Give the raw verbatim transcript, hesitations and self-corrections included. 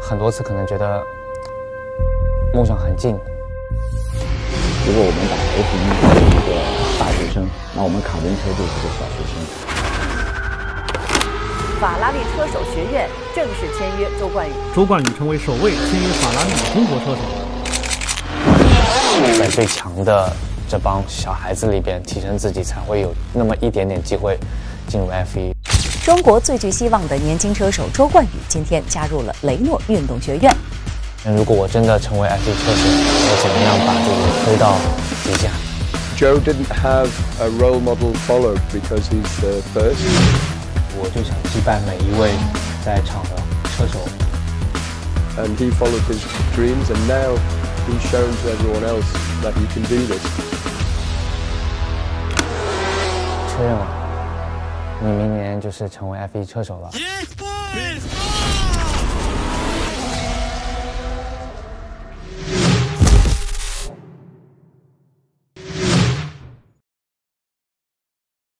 很多次可能觉得梦想很近。 如果我们把 F 一当成一个大学生，那我们卡丁车就是个小学生。 法拉利车手学院正式签约周冠宇， 周冠宇成为首位签约法拉利的中国车手。 在最强的这帮小孩子里边提升自己，才会有那么一点点机会进入 F 一。 中国最具希望的年轻车手周冠宇今天加入了雷诺运动学院。 如果我真的成为 F 一车手，我怎么样把自己推到底下 ？Joe didn't have a role model follow because he's the first. 我就想击败每一位在场的车手。 And he followed his dreams, and now he's shown to everyone else that he can do this. 确认了，你明年就是成为 F 一车手了。